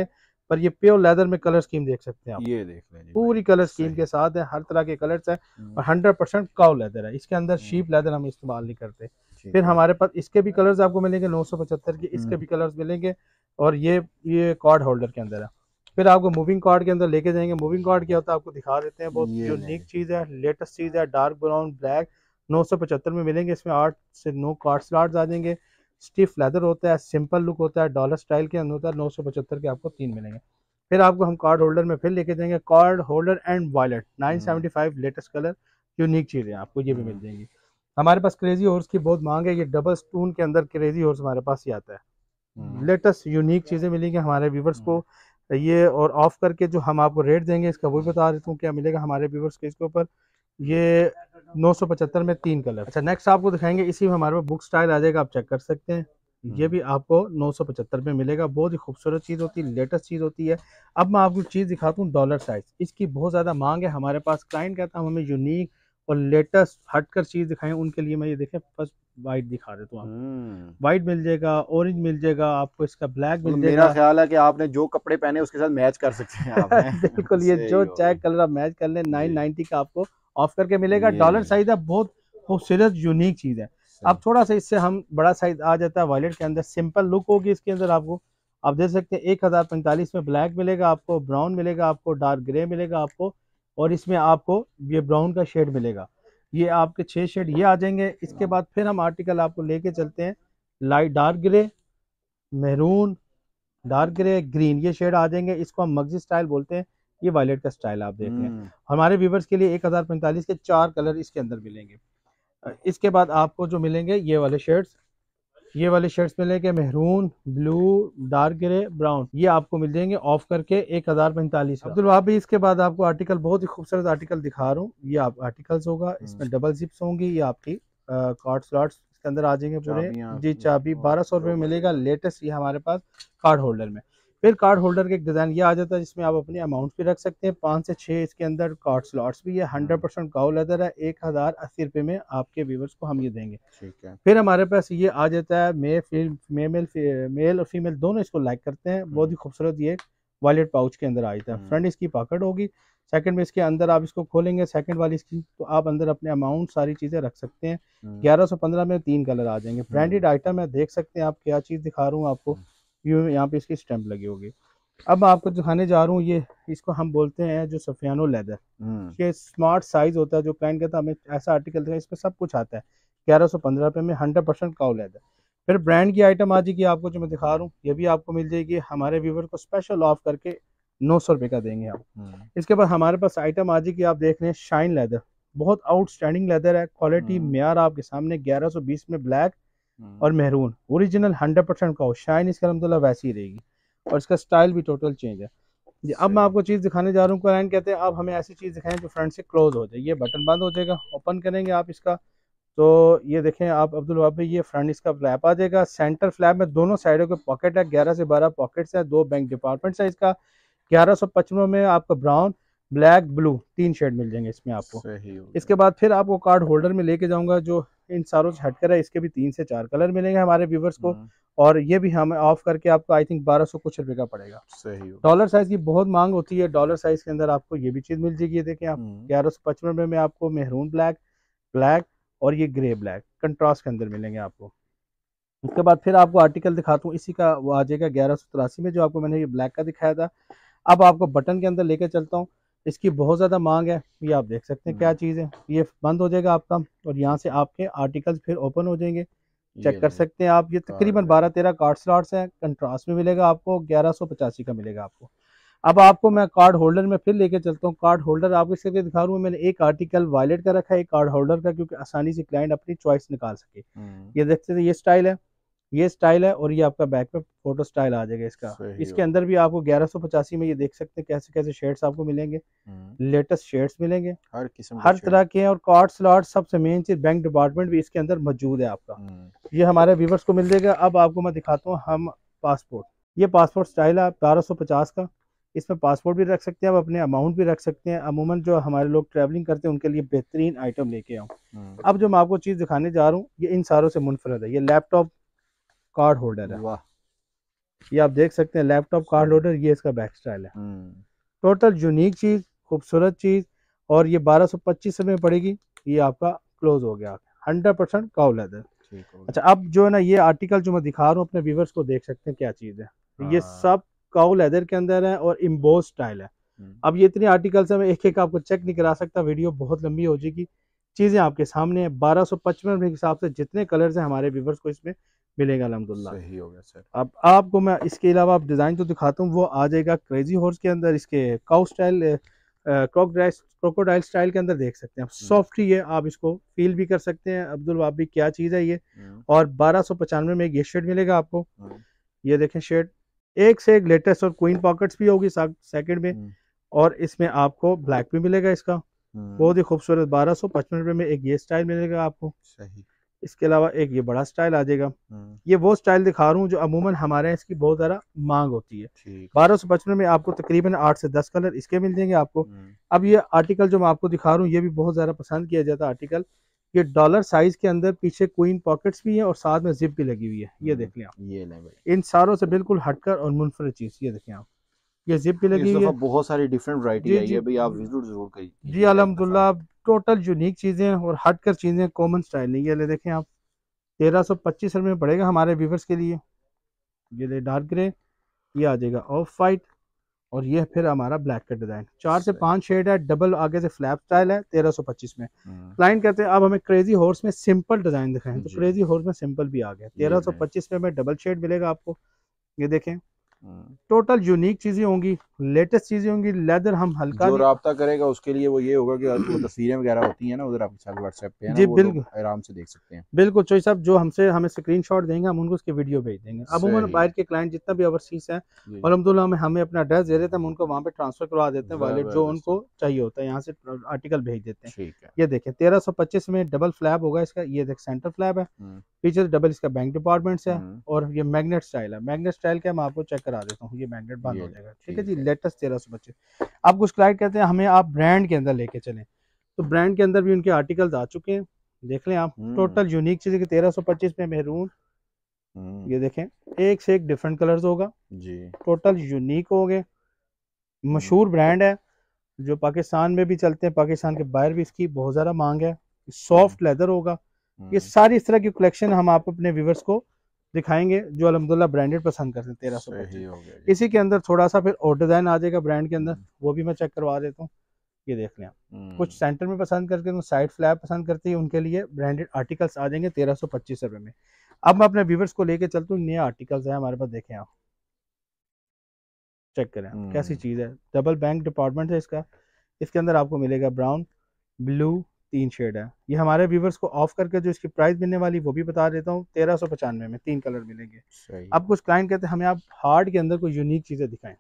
पर ये प्योर लेदर में कलर स्कीम देख सकते हैं आप, ये देख लें पूरी कलर स्कीम के साथ है, हर तरह के कलर्स है और 100% काउ लेदर है। इसके अंदर शीप लेदर हम इस्तेमाल नहीं करते। फिर हमारे पास इसके भी कलर्स आपको मिलेंगे 975 के, इसके भी कलर्स मिलेंगे और ये कार्ड होल्डर के अंदर है। फिर आपको मूविंग कार्ड के अंदर लेके जाएंगे। मूविंग कार्ड क्या होता है आपको दिखा देते हैं, बहुत यूनिक चीज़ है, लेटेस्ट चीज़ है, डार्क ब्राउन ब्लैक 975 में मिलेंगे। इसमें 8 से 9 कार्ड स्लॉट्स आ जाएंगे, स्टिफ लेदर होता है, सिंपल लुक होता है, डॉलर स्टाइल के अंदर होता है। 975 के आपको 3 मिलेंगे। फिर आपको हम कार्ड होल्डर में फिर लेके जाएंगे, card holder and wallet 975 latest colour, unique चीज़ें आपको ये भी मिल जाएंगी। हमारे पास क्रेजी हॉर्स की बहुत मांग है, ये डबल स्टून के अंदर क्रेजी हॉर्स हमारे पास ही आता है। लेटेस्ट यूनिक चीज़ें मिलेंगी हमारे व्यूवर्स को ये। और ऑफ करके जो हम आपको रेट देंगे इसका वो भी बता देता हूँ क्या मिलेगा हमारे व्यूवर्स के इसके ऊपर। ये 975 में 3 कलर। अच्छा नेक्स्ट आपको दिखाएंगे, इसी में हमारे पास बुक स्टाइल आ जाएगा, आप चेक कर सकते हैं। ये भी आपको 975 में मिलेगा, बहुत ही खूबसूरत चीज़ होती है, लेटेस्ट चीज़ होती है। अब मैं आपको चीज़ दिखाता हूँ डॉलर साइज, इसकी बहुत ज़्यादा मांग है हमारे पास। क्लाइंट कहता है हमें यूनिक और लेटेस्ट हटकर चीज़ दिखाएं, उनके लिए मैं ये देखें फर्स्ट वाइट दिखा देता हूँ आपको। वाइट मिल जाएगा, ऑरेंज मिल जाएगा आपको, इसका ब्लैक मिल जाएगा। मेरा ख्याल है कि आपने जो कपड़े पहने उसके साथ मैच कर सकते हैं आप। बिल्कुल, ये जो चाहे कलर आप मैच कर लें 990 का आपको ऑफ करके मिलेगा। डॉलर साइज है, बहुत खूबसूरत यूनिक चीज़ है। अब थोड़ा सा इससे हम बड़ा साइज आ जाता है वॉलेट के अंदर, सिंपल लुक होगी इसके अंदर आपको। आप देख सकते हैं 1045 में ब्लैक मिलेगा आपको, ब्राउन मिलेगा आपको, डार्क ग्रे मिलेगा आपको और इसमें आपको ये ब्राउन का शेड मिलेगा। ये आपके 6 शेड ये आ जाएंगे। इसके बाद फिर हम आर्टिकल आपको लेके चलते हैं, light dark grey, maroon, dark grey, green, ये शेड आ जाएंगे। इसको हम मगजी स्टाइल बोलते हैं। ये वायलेट का स्टाइल आप देख लें। हमारे व्यूवर्स के लिए 1045 के 4 कलर इसके अंदर मिलेंगे। इसके बाद आपको जो मिलेंगे ये वाले शेड्स मिलेंगे, maroon, blue, dark grey, brown, ये आपको मिल जाएंगे ऑफ करके 1045। अब्दुल वहाब भी इसके बाद आपको आर्टिकल, बहुत ही खूबसूरत आर्टिकल दिखा रहा हूँ। ये आप आर्टिकल्स होगा, इसमें डबल जिप्स होंगी, ये आपकी कार्ड स्लॉट्स इसके अंदर आ जाएंगे पूरे जी। चाबी 1200 रुपये में मिलेगा, लेटेस्ट ये हमारे पास कार्ड होल्डर में। फिर कार्ड होल्डर के एक डिज़ाइन ये आ जाता है जिसमें आप अपने अमाउंट भी रख सकते हैं। 5 से 6 इसके अंदर कार्ड स्लॉट्स भी है, 100% काऊ लेदर है। 1080 रुपये में आपके व्यूवर्स को हम ये देंगे। ठीक है। फिर हमारे पास ये आ जाता है मेल और फीमेल दोनों इसको लाइक करते हैं, बहुत ही खूबसूरत ये वॉलेट पाउच के अंदर आ जाता है। फ्रंट इसकी पॉकेट होगी, सेकंड में इसके अंदर आप इसको खोलेंगे, सेकंड वाली इसकी, तो आप अंदर अपने अमाउंट सारी चीज़ें रख सकते हैं। 1115 में 3 कलर आ जाएंगे। ब्रांडेड आइटम है, देख सकते हैं आप क्या चीज़ दिखा रहा हूँ आपको। यहाँ पे इसकी स्टैंप लगी होगी। अब मैं आपको दिखाने जा रहा हूँ, ये इसको हम बोलते हैं जो सफियानो लेदर। ये स्मार्ट साइज होता है, जो क्लाइंट कहता है हमें ऐसा आर्टिकल है, इसमें सब कुछ आता है। 1115 रुपये में 100% काऊ लेदर। फिर ब्रांड की आइटम आ जाएगी आपको, जो मैं दिखा रहा हूँ ये भी आपको मिल जाएगी। हमारे व्यूवर को स्पेशल ऑफ करके 900 रुपये का देंगे आप। इसके बाद हमारे पास आइटम आ जाएगी, आप देख रहे हैं शाइन लेदर, बहुत आउटस्टैंडिंग लेदर है, क्वालिटी मेयार आपके सामने। 1120 में ब्लैक और मेहरून, ओरिजिनल 100% का हो। शाइन इसका अलहमदुलिल्लाह वैसी ही रहेगी और इसका स्टाइल भी टोटल चेंज है जी। अब मैं आपको चीज़ दिखाने जा रहा हूँ, क्लाइंट कहते हैं आप हमें ऐसी चीज़ दिखाएं जो फ्रंट से क्लोज हो जाए। ये बटन बंद हो जाएगा, ओपन करेंगे आप इसका तो ये देखें आप अब्दुल वहाब भाई, ये फ्रंट इसका फ्लैप आ जाएगा। सेंटर फ्लैप में दोनों साइडों के पॉकेट है, 11 से 12 पॉकेट्स है, 2 बैंक डिपार्टमेंट्स है इसका। 1155 में आपको ब्राउन, ब्लैक, ब्लू 3 शेड मिल जाएंगे इसमें आपको। इसके बाद फिर आपको कार्ड होल्डर में लेके जाऊंगा, जो इन सारों से हटकर है, इसके भी 3 से 4 कलर मिलेंगे हमारे व्यूवर्स को। और ये भी हमें ऑफ करके आपको आई थिंक 1200 कुछ रुपए का पड़ेगा। सही। डॉलर साइज की बहुत मांग होती है, डॉलर साइज के अंदर आपको ये भी चीज मिल जाएगी। देखें आप 1155 में आपको मेहरून ब्लैक, ब्लैक और ये ग्रे ब्लैक कंट्रास्ट के अंदर मिलेंगे आपको। उसके बाद फिर आपको आर्टिकल दिखाता हूँ, इसी का वो आ जाएगा 1183 में, जो आपको मैंने ये ब्लैक का दिखाया था। अब आपको बटन के अंदर लेके चलता हूँ, इसकी बहुत ज़्यादा मांग है। ये आप देख सकते हैं क्या चीज़ है। ये बंद हो जाएगा आपका और यहाँ से आपके आर्टिकल्स फिर ओपन हो जाएंगे, चेक कर सकते हैं आप। ये तकरीबन 12-13 कार्ड स्लॉट्स हैं, कंट्रास्ट में मिलेगा आपको, 1185 का मिलेगा आपको। अब आपको मैं कार्ड होल्डर में फिर लेके चलता हूँ। कार्ड होल्डर आपको इसके दिखा रहा हूँ, मैंने एक आर्टिकल वायलेट का रखा है, एक कार्ड होल्डर का, क्योंकि आसानी से क्लाइंट अपनी चॉइस निकाल सके। ये देखते हैं, ये स्टाइल है और ये आपका बैक पे फोटो स्टाइल आ जाएगा इसका। इसके अंदर भी आपको 1185 में ये देख सकते हैं कैसे कैसे शेड्स आपको मिलेंगे, लेटेस्ट शेड्स मिलेंगे हर किस्म हर तरह के। और कार्ड स्लॉट, सबसे मेन चीज बैंक डिपार्टमेंट भी इसके अंदर मौजूद है आपका, ये हमारे व्यूवर्स को मिल जाएगा। अब आपको मैं दिखाता हूँ हम पासपोर्ट, ये पासपोर्ट स्टाइल है 1250 का। इसमें पासपोर्ट भी रख सकते हैं आप, अपने अमाउंट भी रख सकते हैं। अमूमन जो हमारे लोग ट्रैवलिंग करते हैं उनके लिए बेहतरीन आइटम लेके आऊँ। अब जो मैं आपको चीज़ दिखाने जा रहा हूँ, ये इन सारों से मुनफरद है। ये लैपटॉप कार्ड होल्डर है, वाह ये आप देख सकते हैं लैपटॉप कार्ड लोडर, ये इसका बैक स्टाइल है। टोटल यूनिक चीज़, खूबसूरत चीज़, और ये 1225 में पड़ेगी। ये आपका क्लोज हो गया 100% काउ लेदर। अच्छा, अब जो है ना ये आर्टिकल जो मैं दिखा रहा हूँ अपने व्यूवर्स को, देख सकते हैं क्या चीज़ है। ये सब काउ लेदर के अंदर है और इम्बोज स्टाइल है। अब ये इतने आर्टिकल्स है, मैं एक एक आपको चेक नहीं करा सकता, वीडियो बहुत लंबी हो जाएगी। चीज़ें आपके सामने है। 1255 के हिसाब से जितने कलर्स हैं हमारे व्यूवर्स को इसमें मिलेगा अल्हम्दुलिल्लाह। सही हो गया सर। अब आपको मैं इसके अलावा आप डिज़ाइन तो दिखाता हूँ, वो आ जाएगा क्रेजी हॉर्स के अंदर, इसके काउ स्टाइल क्रोकोडाइल स्टाइल के अंदर देख सकते हैं आप। सॉफ्ट ही है, आप इसको फील भी कर सकते हैं। अब्दुल वाब भी क्या चीज़ है ये। और 1295 में एक ये शेड मिलेगा आपको। ये देखें शेड, एक से एक लेटेस्ट, और क्वीन पॉकेट्स भी होगी सेकंड में, और इसमें आपको ब्लैक भी मिलेगा इसका, बहुत ही खूबसूरत। 1255 में एक ये स्टाइल मिलेगा आपको। सही। इसके अलावा एक ये बड़ा स्टाइल आ जाएगा। ये वो स्टाइल दिखा रहा हूँ जो अमूमन हमारे यहाँ इसकी बहुत ज़्यादा मांग होती है। 1255 में आपको तकरीबन 8 से 10 कलर इसके मिल जाएंगे आपको। अब ये आर्टिकल जो मैं आपको दिखा रहा हूँ ये भी बहुत ज़्यादा पसंद किया जाता है आर्टिकल। ये डॉलर साइज के अंदर पीछे क्वीन पॉकेट्स भी है और साथ में जिप भी लगी हुई है। ये देख लें आप, ये ले भाई, इन सारों से बिल्कुल हटकर और मुनफरद चीज़। ये देखें आप, ये जिप भी लगी हुई है। बहुत सारी डिफरेंट वैरायटी आई है भाई, आप विजिट जरूर करिए जी अल्हम्दुलिल्लाह, टोटल यूनिक चीज़ें और हटकर चीज़ें, कॉमन स्टाइल नहीं। ये ले देखें आप, 1325 में पड़ेगा हमारे व्यूवर्स के लिए। ये ले डार्क ग्रे, ये आ जाएगा ऑफ वाइट, और ये फिर हमारा ब्लैक का डिजाइन। 4 से 5 शेड है, डबल आगे से फ्लैप स्टाइल है 1325 में। क्लाइंट कहते हैं अब हमें क्रेजी हॉर्स में सिंपल डिजाइन दिखाएं, तो क्रेजी हॉर्स में सिंपल भी आ गया। 1325 में डबल शेड मिलेगा आपको। ये देखें, टोटल यूनिक चीजें होंगी, लेटेस्ट चीजें होंगी। लेदर हम हल्का जो राब्ता करेगा उसके लिए वो ये होगा कि वो तस्वीरें वगैरह होती है ना उधर आपके साथ व्हाट्सएप पे है ना, जी वो बिल्कुल लोग आराम से देख सकते हैं। बिल्कुल चोई साहब, जो हमें स्क्रीनशॉट देंगे हम उनको उसकी वीडियो भेज देंगे। अमूमन बाहर के क्लाइंट जितना भी ओवरसीज है अल्हम्दुलिल्लाह हमें अपना एड्रेस दे देते हैं, हम उनको वहाँ पे ट्रांसफर करवा देते हैं, वॉलेट जो उनको चाहिए होता है यहाँ से आर्टिकल भेज देते हैं। ये देखें 1325 में डबल फ्लैप होगा इसका। ये देख सेंटर फ्लैप है, पीछे डबल इसका बैंक डिपार्टमेंट्स है, और ये मैग्नेट स्टाइल है। मैग्नेट स्टाइल का मैं आपको चेक करा देता हूँ, ये मैग्नेट बंद हो जाएगा। ठीक है जी, लेटेस्ट 1325। अब कुछ क्लाइंट कहते हैं हमें आप ब्रांड के अंदर लेके चलें, तो ब्रांड के अंदर भी उनके आर्टिकल्स आ चुके हैं, देख लें आप। टोटल यूनिक चीज़ की 1325 में मेहरून, ये देखें एक से एक डिफरेंट कलर्स होगा जी, टोटल यूनिक हो गए। मशहूर ब्रांड है जो पाकिस्तान में भी चलते हैं, पाकिस्तान के बाहर भी इसकी बहुत ज़्यादा मांग है। सॉफ्ट लेदर होगा। ये सारी इस तरह की कलेक्शन हम आप अपने व्यूवर्स को दिखाएंगे जो अल्हम्दुलिल्लाह ब्रांडेड पसंद करते हैं। 1325 इसी के अंदर थोड़ा सा फिर और डिज़ाइन आ जाएगा ब्रांड के अंदर, वो भी मैं चेक करवा देता हूँ। ये देख लें आप, कुछ सेंटर में पसंद करते हैं, साइड फ्लैप पसंद करते हैं, उनके लिए ब्रांडेड आर्टिकल्स आ जाएंगे 1325 में। अब मैं अपने व्यूवर्स को लेके चलता हूँ, नए आर्टिकल्स है हमारे पास, देखें आप, चेक करें कैसी चीज़ है। डबल बैंक डिपार्टमेंट है इसका। इसके अंदर आपको मिलेगा ब्राउन, ब्लू, 3 शेड है। ये हमारे व्यूवर्स को ऑफ करके जो इसकी प्राइस मिलने वाली वो भी बता देता हूँ, 1395 में 3 कलर मिलेंगे। अब कुछ क्लाइंट कहते हैं हमें आप हार्ड के अंदर कोई यूनिक चीज़ें दिखाएं,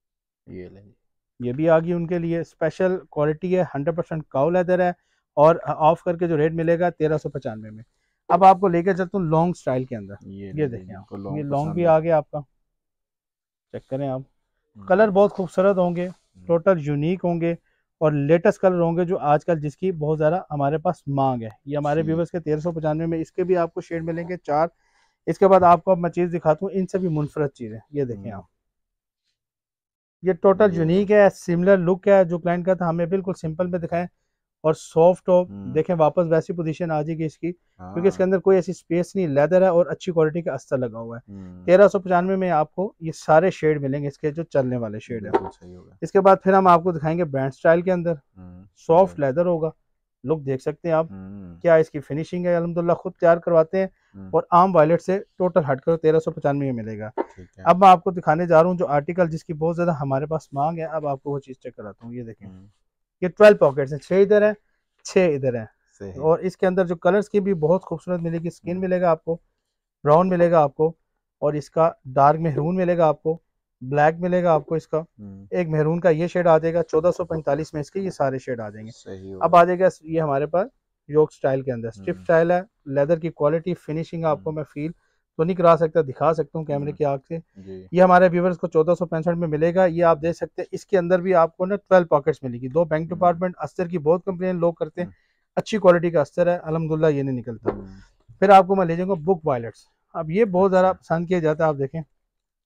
ये भी आ गई उनके लिए। स्पेशल क्वालिटी है, 100% काउ लेदर है, और ऑफ करके जो रेट मिलेगा 1395 में। अब आपको लेकर चलता हूँ लॉन्ग स्टाइल के अंदर। ये देखें आप, ये लॉन्ग भी आ गया आपका, चेक करें आप। कलर बहुत खूबसूरत होंगे, टोटल यूनिक होंगे, और लेटेस्ट कलर होंगे जो आजकल जिसकी बहुत ज़्यादा हमारे पास मांग है। ये हमारे व्यूवर्स के 1395 में इसके भी आपको शेड मिलेंगे 4। इसके बाद आपको अब मैं चीज़ दिखाता हूँ, इनसे भी मुनफरद चीज़ें। ये देखें आप, ये टोटल यूनिक है, सिमिलर लुक है। जो क्लाइंट का था हमें बिल्कुल सिंपल में दिखाएं और सॉफ्ट हो, देखें वापस वैसी पोजीशन आ जाएगी इसकी, क्योंकि इसके अंदर कोई ऐसी स्पेस नहीं, लेदर है और अच्छी क्वालिटी का अस्तर लगा हुआ है। 1395 में आपको ये सारे शेड मिलेंगे इसके, जो चलने वाले शेड है। इसके बाद फिर हम आपको दिखाएंगे ब्रांड स्टाइल के अंदर, सॉफ्ट लेदर होगा। लुक देख सकते हैं आप, क्या इसकी फिनिशिंग है, अल्हम्दुलिल्लाह खुद तैयार करवाते हैं, और आम वायलेट से टोटल हटकर 1395 में मिलेगा। अब मैं आपको दिखाने जा रहा हूँ जो आर्टिकल जिसकी बहुत ज्यादा हमारे पास मांग है, अब आपको वो चीज चेक कराता हूँ। ये देखें, ये 12 पॉकेट्स हैं, 6 इधर है 6 इधर है, और इसके अंदर जो कलर्स की भी बहुत खूबसूरत मिलेगी। स्किन मिलेगा आपको, ब्राउन मिलेगा आपको, और इसका डार्क मेहरून मिलेगा आपको, ब्लैक मिलेगा आपको। इसका एक मेहरून का ये शेड आ जाएगा। 1445 में इसके ये सारे शेड आ जाएंगे। अब आ जाएगा ये हमारे पास योक स्टाइल के अंदर, स्ट्रिप स्टाइल है। लेदर की क्वालिटी फिनिशिंग आपको मैं फील तो नहीं करा सकता, दिखा सकता हूँ कैमरे की आग से। ये हमारे व्यूवर्स को 1465 में मिलेगा। ये आप देख सकते हैं, इसके अंदर भी आपको ना 12 पॉकेट्स मिलेगी। 2 बैंक डिपार्टमेंट, अस्तर की बहुत कंप्लेन लोग करते हैं, अच्छी क्वालिटी का अस्तर है, अल्हम्दुलिल्लाह ये नहीं निकलता। फिर आपको मैं ले जाऊंगा बुक वायलेट्स। अब ये बहुत ज़्यादा पसंद किया जाता है, आप देखें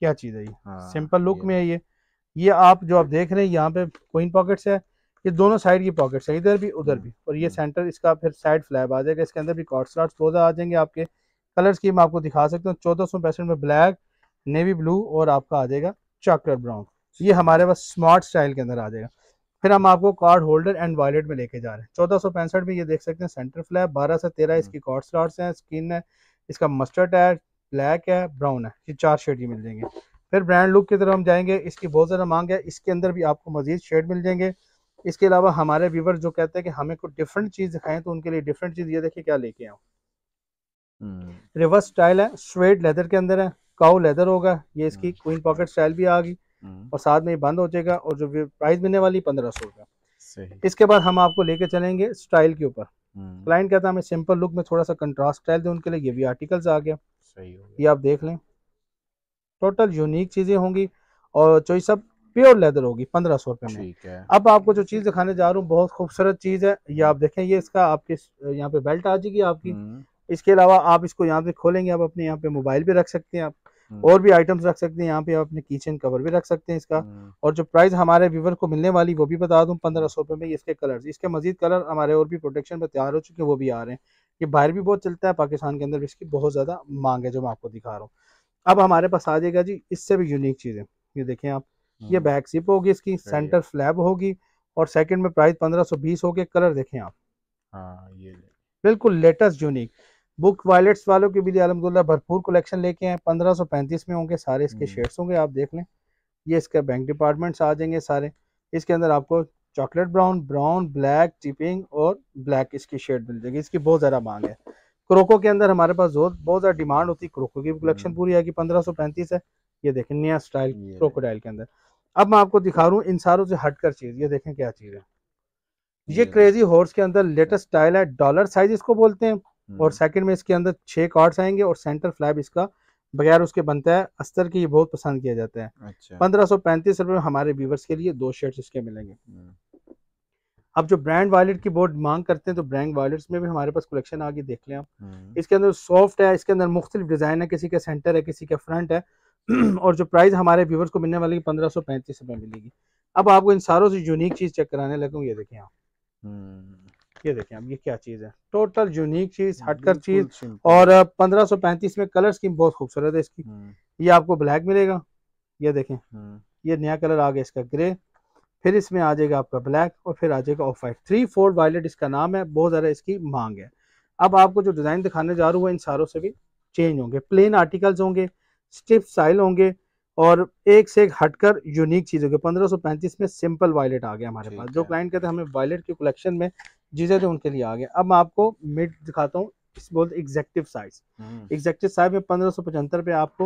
क्या चीज़ है ये, हाँ, सिंपल लुक में है ये आप जो आप देख रहे हैं यहाँ पे क्वीन पॉकेट्स है, ये दोनों साइड की पॉकेट्स है, इधर भी उधर भी, और ये सेंटर इसका फिर साइड फ्लैप आ जाएगा। इसके अंदर भी कॉर्ड स्लॉट्स बहुत आ जाएंगे आपके। कलर स्कीम आपको दिखा सकता हूँ, 1465 में ब्लैक, नेवी ब्लू और आपका आ जाएगा चॉकलेट ब्राउन। ये हमारे पास स्मार्ट स्टाइल के अंदर आ जाएगा। फिर हम आपको कार्ड होल्डर एंड वॉलेट में लेके जा रहे हैं। 1465 में ये देख सकते हैं सेंटर फ्लैप, 12 से 13 इसकी कॉर्ड स्लॉट्स हैं, स्किन है, इसका मस्टर्ड है, ब्लैक है, ब्राउन है, ये 4 शेड ही मिल जाएंगे। फिर ब्रांड लुक की तरफ हम जाएंगे, इसकी बहुत ज़्यादा मांग है, इसके अंदर भी आपको मजीद शेड मिल जाएंगे। इसके अलावा हमारे व्यूवर जो कहते हैं कि हमें कुछ डिफरेंट चीज़ दिखाएं, तो उनके लिए डिफरेंट चीज़ ये देखिए क्या लेके आऊँ। रिवर्स स्टाइल है, स्वेट लेदर के अंदर है, काउ लेदर होगा, ये इसकी क्वीन पॉकेट स्टाइल भी आ गई और साथ में बंद हो जाएगा, और जो प्राइस मिलने वाली 1500 का। इसके बाद हम आपको लेके चलेंगे स्टाइल के ऊपर। क्लाइंट कहता है हमें सिंपल लुक में थोड़ा सा कंट्रास्ट स्टाइल दे, उनके लिए ये भी आर्टिकल्स आ गया। सही हो गया। ये आप देख लें, टोटल यूनिक चीज़ें होंगी और जो सब प्योर लेदर होगी 1500 रुपये में। ठीक है। अब आपको जो चीज़ दिखाने जा रहा हूँ बहुत खूबसूरत चीज़ है, ये आप देखें, ये इसका आपके यहाँ पे बेल्ट आ जाएगी आपकी। इसके अलावा आप इसको यहाँ पे खोलेंगे, आप अपने यहाँ पे मोबाइल भी रख सकते हैं, आप और भी आइटम्स रख सकते हैं, यहाँ पे आप अपने किचन कवर भी रख सकते हैं इसका। और जो प्राइस हमारे व्यूवर को मिलने वाली वो भी बता दूं, 1500 रुपये में। इसके कलर, इसके मजीद कलर हमारे और भी प्रोटेक्शन में तैयार हो चुके हैं, वो भी आ रहे हैं। ये बाहर भी बहुत चलता है, पाकिस्तान के अंदर भी इसकी बहुत ज़्यादा मांग है, जो मैं आपको दिखा रहा हूँ। अब हमारे पास आ जाएगा जी इससे भी यूनिक चीज़ें, ये देखें आप, ये बैक जिप होगी, इसकी सेंटर फ्लैप होगी, और सेकंड में प्राइस 1520 हो गए। कलर देखें आप, हाँ ये बिल्कुल लेटेस्ट यूनिक। बुक वायलेट्स वालों की भी अल्हम्दुलिल्लाह भरपूर कलेक्शन लेके आए, 1535 में होंगे सारे इसके शेड्स होंगे, आप देख लें। ये इसका बैंक डिपार्टमेंट्स आ जाएंगे सारे। इसके अंदर आपको चॉकलेट ब्राउन, ब्राउन, ब्लैक, चिपिंग और ब्लैक इसकी शेड मिल जाएगी। इसकी बहुत ज़्यादा मांग है। क्रोको के अंदर हमारे पास बहुत ज़्यादा डिमांड होती है, क्रोको की कलेक्शन पूरी आएगी, 1535 है। ये देखें नया स्टाइल क्रोकोडाइल के अंदर। अब मैं आपको दिखा रहा हूँ इन सारों से हटकर चीज़, ये देखें क्या चीज़ है। ये क्रेजी हॉर्स के अंदर लेटेस्ट स्टाइल है, डॉलर साइज इसको बोलते हैं, और सेकंड में इसके अंदर 6 कार्ड्स आएंगे, और सेंटर फ्लैप इसका बगैर उसके बनता है अस्तर की, ये बहुत पसंद किया जाता है। अच्छा। 1535 रुपये में हमारे व्यूवर्स के लिए 2 शर्ट्स इसके मिलेंगे। अब जो ब्रांड वॉलेट की बहुत मांग करते हैं, तो ब्रांड वॉलेट्स में भी हमारे पास कलेक्शन आ गई, देख लें आप। इसके अंदर सॉफ्ट है, इसके अंदर मुख्तलिफ डिजाइन है, किसी का सेंटर है, किसी का फ्रंट है और जो प्राइस हमारे व्यूवर्स को मिलने वाली 1535 रुपये मिलेगी। अब आपको इन सारों से यूनिक चीज चेक कराने लगूँ, ये देखें आप, ये देखें आप, ये क्या चीज़ है, टोटल यूनिक चीज़, हटकर चीज़। और 1535 में कलर स्कीम बहुत खूबसूरत है इसकी। ये आपको ब्लैक मिलेगा, ये देखें, ये नया कलर आ गया इसका ग्रे, फिर इसमें आ जाएगा आपका ब्लैक, और फिर आ जाएगा ऑफ वाइट। 3/4 वायलेट इसका नाम है, बहुत ज़्यादा इसकी मांग है। अब आपको जो डिज़ाइन दिखाने जा रहा हूँ इन सारों से भी चेंज होंगे, प्लेन आर्टिकल्स होंगे, स्टिफ स्टाइल होंगे, और एक से एक हटकर यूनिक चीज़ होगी। 1535 में सिंपल वायलेट आ गया हमारे पास। जो क्लाइंट कहते हैं हमें वायलेट की कलेक्शन में चीज़ें, तो उनके लिए आ गए। अब मैं आपको मिड दिखाता हूँ, बोलते एग्जेक्टिव साइज। एग्जेक्टिव साइज में 1575 पे आपको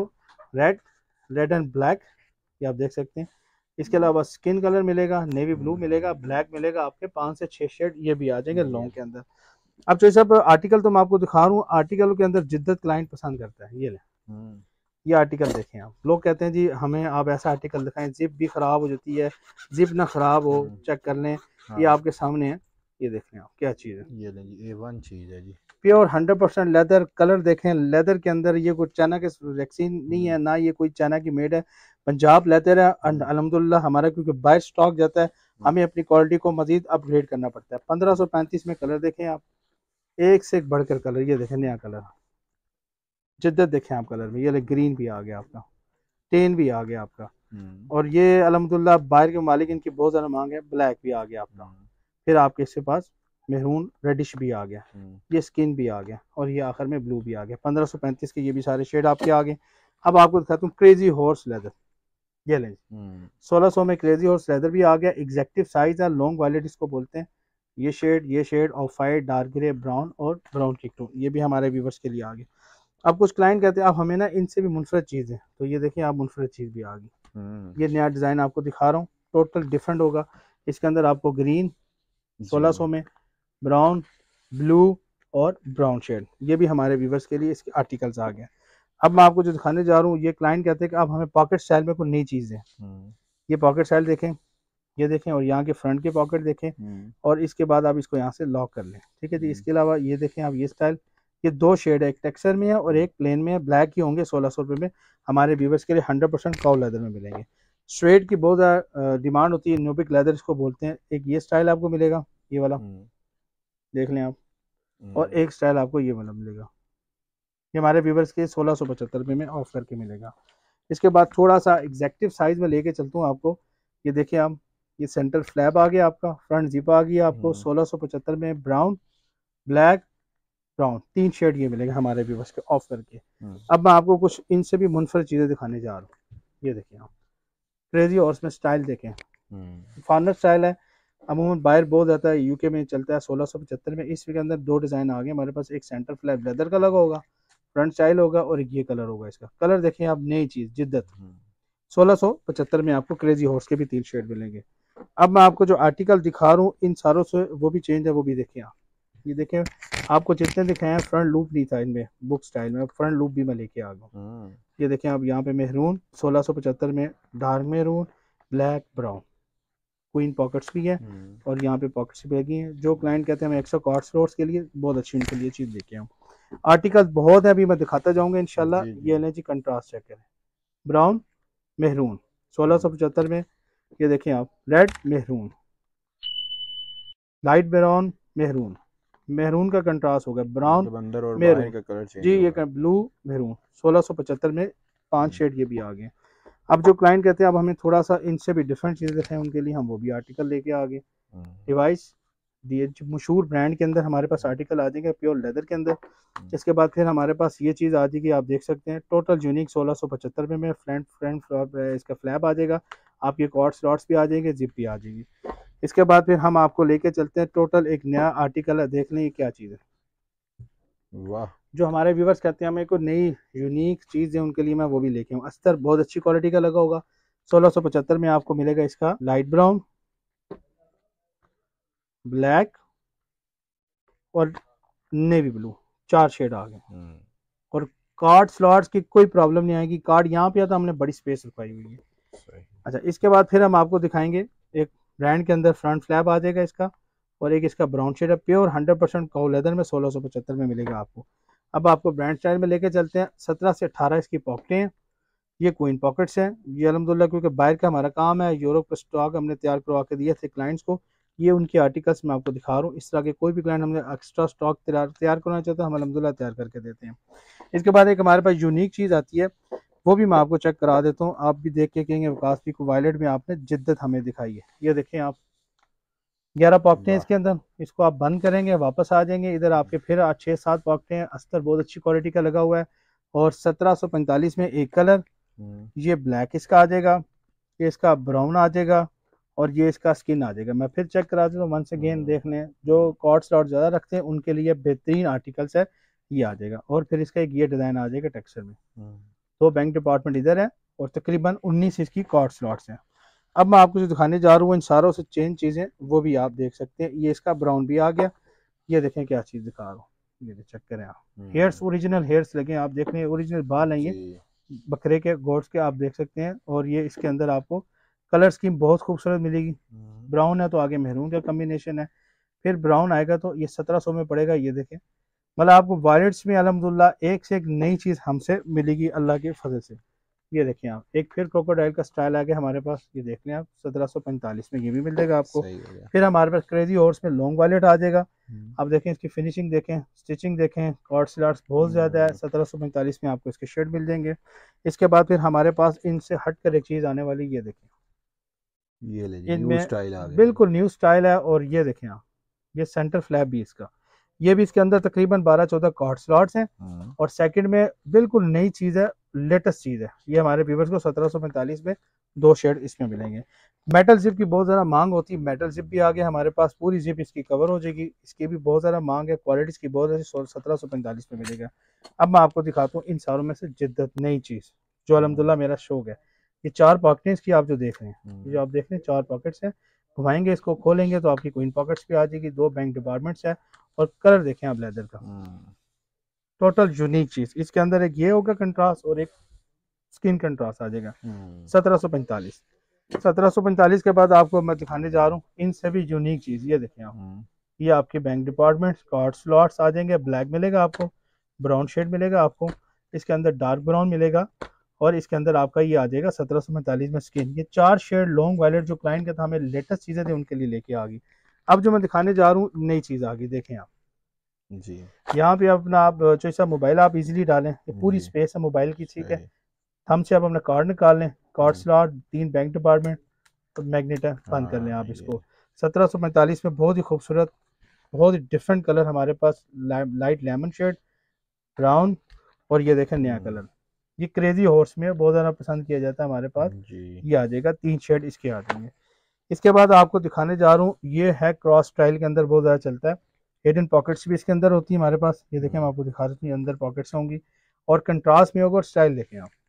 रेड एंड ब्लैक, ये आप देख सकते हैं। इसके अलावा स्किन कलर मिलेगा, नेवी ब्लू मिलेगा, ब्लैक मिलेगा, आपके 5 से 6 शेड ये भी आ जाएंगे लॉन्ग के अंदर। अब जो सब आर्टिकल तो मैं आपको दिखा रहा हूँ, आर्टिकलों के अंदर जिद्दत क्लाइंट पसंद करता है। ये ले, ये आर्टिकल देखें आप, लोग कहते हैं जी हमें आप ऐसा आर्टिकल दिखाएं, जिप भी खराब हो जाती है, जिप ना खराब हो, चेक कर लें। ये आपके सामने है, ये देख लें आप, क्या चीज़ है, ये ले जी, A1 चीज़ है जी, प्योर 100% लेदर। कलर देखें, लेदर के अंदर ये कोई चाइना के वैक्सीन नहीं है, ना ये कोई चाइना की मेड है, पंजाब लेदर है। अल्हम्दुलिल्लाह हमारा क्योंकि बाहर स्टॉक जाता है, हमें अपनी क्वालिटी को मजीद अपग्रेड करना पड़ता है। 1535 में कलर देखें आप, एक से एक बढ़कर कलर। ये देखें नया कलर, जिद्दत देखें आप कलर में, ये ग्रीन भी आ गया आपका, टेन भी आ गया आपका, और ये अल्हम्दुलिल्लाह बाहर के मालिक इनकी बहुत ज़्यादा मांग है, ब्लैक भी आ गया आपका। फिर आपके इसके पास मेहरून रेडिश भी आ गया, ये स्किन भी आ गया, और ये आखिर में ब्लू भी आ गया। 1535 के ये भी सारे शेड आपके आ गए। अब आपको दिखाता हूँ क्रेजी हॉर्स लेदर, ये लें 1600 में क्रेजी हॉर्स लेदर भी आ गया। एग्जेक्टिव साइज है, लॉन्ग वायलेट इसको बोलते हैं। ये shade off white, dark grey, brown और ब्राउन चिक टोन, ये भी हमारे व्यूवर्स के लिए आ गए। अब कुछ क्लाइंट कहते हैं आप हमें ना इनसे भी मुनफरद चीज़ है, तो ये देखें आप, मुनफरद चीज़ भी आ गई। ये नया डिज़ाइन आपको दिखा रहा हूँ, टोटल डिफरेंट होगा। इसके अंदर आपको ग्रीन 1600 में, ब्राउन, ब्लू और ब्राउन शेड, ये भी हमारे व्यूवर्स के लिए इसके आर्टिकल्स आ गए। अब मैं आपको जो दिखाने जा रहा हूँ, ये क्लाइंट कहते हैं कि आप हमें पॉकेट स्टाइल में कोई नई चीज़ है। ये पॉकेट स्टाइल देखें, ये देखें, और यहाँ के फ्रंट के पॉकेट देखें, और इसके बाद आप इसको यहाँ से लॉक कर लें, ठीक है जी। इसके अलावा ये देखें आप, ये स्टाइल, ये दो शेड है, एक टेक्सचर में है और एक प्लेन में है। ब्लैक ही होंगे 1600 रुपये में हमारे व्यूवर्स के लिए 100% काउ लेदर में मिलेंगे। स्ट्रेट की बहुत ज़्यादा डिमांड होती है, न्यूबिक लेदर इसको बोलते हैं। एक ये स्टाइल आपको मिलेगा, ये वाला देख लें आप, और एक स्टाइल आपको ये वाला मिलेगा। ये हमारे व्यूवर्स के 1675 रुपये में ऑफ करके मिलेगा। इसके बाद थोड़ा सा एग्जैक्टिव साइज में लेके चलता हूँ आपको। ये देखिए आप, ये सेंटर फ्लैप आ गया आपका, फ्रंट जिप आ गई आपको 1675 में। ब्राउन, ब्लैक, ब्राउन, 3 शेड ये मिलेंगे हमारे व्यूवर्स के ऑफ करके। अब मैं आपको कुछ इनसे भी मुनफरद चीज़ें दिखाने जा रहा हूँ। ये देखिए आप, क्रेजी हॉर्स में स्टाइल देखें, फॉर्नर स्टाइल है। अमूमन बाहर बहुत जाता है, यूके में चलता है 1675 में। इसके अंदर दो डिज़ाइन आ गए हमारे पास। एक सेंटर फ्लैप लेदर का लगा होगा, फ्रंट स्टाइल होगा, और ये कलर होगा। इसका कलर देखें आप, नई चीज़ जिद्दत। 1675 में आपको क्रेजी हॉर्स के भी 3 शेड मिलेंगे। अब मैं आपको जो आर्टिकल दिखा रहा हूँ इन सारों से वो भी चेंज है, वो भी देखें आप। ये देखें, आपको जितने दिखाए हैं फ्रंट लूप नहीं था इनमें, बुक स्टाइल में फ्रंट लूप भी मैं लेके आ गया। ये देखें आप, यहाँ पे मेहरून 1675 में, dark maroon, black, brown, queen pockets भी है, और यहाँ पे पॉकेट्स भी लगी हैं। जो क्लाइंट कहते हैं मैं एक्स्ट्रा कॉर्ड स्लोट्स के लिए, बहुत अच्छी उनके लिए चीज़ लेके आऊँ। आर्टिकल बहुत है, अभी मैं दिखाता जाऊँगा इंशाल्लाह। ये लें जी, कंट्रास्ट चेक करें, ब्राउन मेहरून 1675 में। ये देखें आप, red maroon, light brown maroon, maroon का कंट्रास्ट हो गया, ब्राउन अंदर और मेहरून बाहर का कलर चेंज जी, होगा। ये ब्लू मेहरून 1675 में 5 शेड ये भी आ गए। अब जो क्लाइंट कहते हैं अब हमें थोड़ा सा इनसे भी डिफरेंट चीज़ें दिखाएं, उनके लिए हम वो भी आर्टिकल लेके आ गए। डिवाइस दिए मशहूर ब्रांड के अंदर हमारे पास आर्टिकल आ जाएंगे प्योर लेदर के अंदर। इसके बाद फिर हमारे पास ये चीज़ आ जाएगी, आप देख सकते हैं टोटल यूनिक 1675 में फ्रंट फ्रंट इसका फ्लैप आ जाएगा, आपके कॉर्ड स्लॉट्स भी आ जाएंगे, जिप भी आ जाएगी। इसके बाद फिर हम आपको लेके चलते हैं, टोटल एक नया आर्टिकल है, देख लें ये क्या चीज़ है। वाह, जो हमारे व्यूवर्स कहते हैं हमें कोई नई यूनिक चीज़ है, उनके लिए मैं वो भी लेके आऊँ। अस्तर बहुत अच्छी क्वालिटी का लगा होगा। 1675 में आपको मिलेगा इसका लाइट ब्राउन, ब्लैक और नेवी ब्लू, 4 शेड आ गए। और कार्ड स्लॉट्स की कोई प्रॉब्लम नहीं आएगी। कार्ड यहाँ पे आता हमने बड़ी स्पेस रखवाई हुई है। अच्छा, इसके बाद फिर हम आपको दिखाएंगे एक ब्रांड के अंदर फ्रंट फ्लैप आ जाएगा इसका, और एक इसका ब्राउन शेड है, प्योर 100% काउ लेदर में 1675 में मिलेगा आपको। अब आपको ब्रांड स्टाइल में लेके चलते हैं। 17 से 18 इसकी पॉकेटें हैं, ये क्वीन पॉकेट्स हैं। ये अलहमदुलिल्लाह क्योंकि बाहर का हमारा काम है, यूरोप का स्टॉक हमने तैयार करवा के दिए थे क्लाइंट्स को। ये उनके आर्टिकल्स मैं आपको दिखा रहा हूँ। इस तरह के कोई भी क्लाइंट हमने एक्स्ट्रा स्टॉक तैयार करना चाहता है, हम अलहमदुलिल्लाह तैयार करके देते हैं। इसके बाद एक हमारे पास यूनिक चीज़ आती है, वो भी मैं आपको चेक करा देता हूँ। आप भी देख के कहेंगे विकास भी को वायलेट में आपने जिद्दत हमें दिखाई है। ये देखें आप, 11 पॉकेटें इसके अंदर। इसको आप बंद करेंगे, वापस आ जाएंगे इधर, आपके फिर 6-7 पॉकेटें हैं। अस्तर बहुत अच्छी क्वालिटी का लगा हुआ है। और 1745 में एक कलर, ये ब्लैक इसका आ जाएगा, ये इसका ब्राउन आ जाएगा, और ये इसका स्किन आ जाएगा। मैं फिर चेक करा दूँ वंस अगेन, देख लें। जो कॉर्ड स्लॉट ज़्यादा रखते हैं उनके लिए बेहतरीन आर्टिकल्स है, ये आ जाएगा। और फिर इसका एक ये डिज़ाइन आ जाएगा टेक्सचर में। 2 बैंक डिपार्टमेंट इधर है, और तकरीबन 19 इसकी कॉर्ड स्लॉट्स हैं। अब मैं आपको जो दिखाने जा रहा हूँ इन सारों से चेंज चीज़ें, वो भी आप देख सकते हैं। ये इसका ब्राउन भी आ गया। ये देखें क्या चीज़ दिखा रहा हूँ, ये चेक करें आप, हेयर्स ओरिजिनल हेयर्स लगे, आप देख रहे हैं ओरिजिनल बाल हैं ये बकरे के, गोट्स के, आप देख सकते हैं। और ये इसके अंदर आपको कलर स्कीम बहुत खूबसूरत मिलेगी। ब्राउन है तो आगे मेहरून का कम्बिनेशन है, फिर ब्राउन आएगा तो ये 1700 में पड़ेगा। ये देखें, मतलब आपको वायलेट्स में अल्हम्दुलिल्लाह एक से एक नई चीज़ हमसे मिलेगी अल्लाह के फजल से। ये देखें आप, एक फिर क्रोकोडाइल का स्टाइल आ गया हमारे पास, ये देख लें आप, 1745 में ये भी मिल जाएगा आपको। फिर हमारे पास क्रेजी हॉर्स में लॉन्ग वायलेट आ जाएगा। आप देखें इसकी फिनिशिंग देखें, स्टिचिंग देखें, कॉर्ड स्लॉट्स बहुत ज़्यादा है। 1745 में आपको इसके शेड मिल जाएंगे। इसके बाद फिर हमारे पास इनसे हट कर एक चीज़ आने वाली, ये देखें, ये इनमें स्टाइल आ गया, बिल्कुल न्यू स्टाइल है। और ये देखें आप, ये सेंटर फ्लैप भी इसका, ये भी इसके अंदर तकरीबन 12-14 कॉर्ड स्लॉट्स हैं। और सेकंड में बिल्कुल नई चीज़ है, लेटेस्ट चीज़ है। ये हमारे व्यूवर्स को 1745 में 2 शेड इसमें मिलेंगे। मेटल जिप की बहुत ज़्यादा मांग होती है, मेटल जिप भी आ गया हमारे पास, पूरी जिप इसकी कवर हो जाएगी। इसकी भी बहुत ज़्यादा मांग है, क्वालिटी इसकी बहुत अच्छी, 1745 में मिलेगा। अब मैं आपको दिखाता हूँ इन सारों में से जिद्दत नई चीज़, जो अलहमदुलिल्लाह मेरा शौक है। ये 4 पॉकेटें इसकी आप जो देख रहे हैं, जो आप देख रहे हैं 4 पॉकेट्स हैं। घुमाएंगे इसको, खोलेंगे तो आपकी क्वीन पॉकेट्स भी आ जाएगी, 2 बैंक डिपार्टमेंट्स है। और कलर देखें आप लेदर का, टोटल यूनिक चीज। इसके अंदर एक ये होगा कंट्रास्ट, और एक स्किन कंट्रास्ट आ जाएगा। 1745 के बाद आपको मैं दिखाने जा रहा हूँ इनसे भी यूनिक चीज। ये देखें आप, ये आपके बैंक डिपार्टमेंट कार्ड स्लॉट्स आ जाएंगे, ब्लैक मिलेगा आपको। ब्राउन शेड मिलेगा आपको, इसके अंदर डार्क ब्राउन मिलेगा, और इसके अंदर आपका ये आ जाएगा 1745 में स्किन। ये 4 शेड लॉन्ग वायलेट जो क्लाइंट के था हमें लेटेस्ट चीज़ें थी उनके लिए लेके आ गई। अब जो मैं दिखाने जा रहा हूँ नई चीज़ आ गई, देखें आप जी। यहाँ पे अपना आप जो सा मोबाइल आप इजीली डालें, ये पूरी स्पेस है मोबाइल की, ठीक है। थंब से आप अपना कार्ड निकाल लें, कार्ड स्लॉट, 3 बैंक डिपार्टमेंट, तो मैग्नेट है, बंद कर लें आप इसको। 1745 में बहुत ही खूबसूरत, बहुत ही डिफरेंट कलर हमारे पास, लाइट लेमन शेड, ब्राउन, और ये देखें नया कलर, ये क्रेजी हॉर्स में बहुत ज़्यादा पसंद किया जाता है हमारे पास। ये आ जाएगा 3 शेड इसके आ जाएंगे। इसके बाद आपको दिखाने जा रहा हूँ, ये है क्रॉस स्टाइल के अंदर बहुत ज़्यादा चलता है। हिडन पॉकेट्स भी इसके अंदर होती है हमारे पास, ये देखें मैं आपको दिखा रही हूँ, अंदर पॉकेट्स होंगी और कंट्रास्ट में होगा, और स्टाइल देखें आप,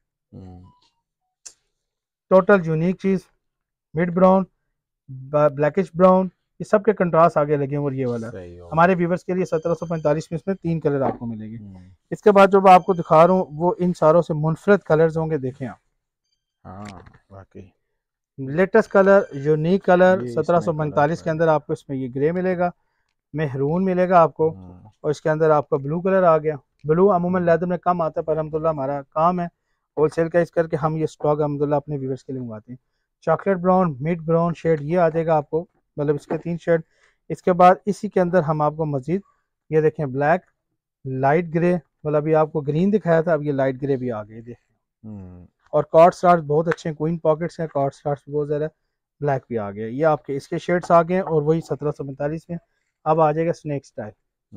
टोटल यूनिक चीज़, मिड ब्राउन, ब्लैकिश ब्राउन, ये सब के कंट्रास्ट आगे लगे हैं। और ये वाला हमारे व्यूवर्स के लिए 1745 में इसमें 3 कलर आपको मिलेंगे। इसके बाद जो मैं आपको दिखा रहा हूँ वो इन सारों से मुनफरद कलर्स होंगे, देखें आप। हाँ वाकई लेटेस्ट कलर, यूनिक कलर, 1745 के अंदर आपको इसमें ये ग्रे मिलेगा, मेहरून मिलेगा आपको, और इसके अंदर आपका ब्लू कलर आ गया। ब्लू अमूमन लेदर में कम आता है, पर अल्हम्दुलिल्लाह हमारा काम है होलसेल का, इस करके हम ये स्टॉक अल्हम्दुलिल्लाह अपने व्यूवर्स के लिए मंगवाते हैं। Chocolate brown, mid brown shade ये आ जाएगा आपको, मतलब इसके 3 शेड। इसके बाद इसी के अंदर हम आपको मजीद ये देखें ब्लैक, लाइट ग्रे, मतलब अभी आपको ग्रीन दिखाया था, अब ये लाइट ग्रे भी आ गए देखें। और कॉर्ड स्टार्स बहुत अच्छे हैं, क्वीन पॉकेट्स हैं, कॉर्ड स्टार्स बहुत ज़्यादा, ब्लैक भी आ गया, ये आपके इसके शेड्स आ गए, और वही 1745 में। अब आ जाएगा स्नेक स्टाइल,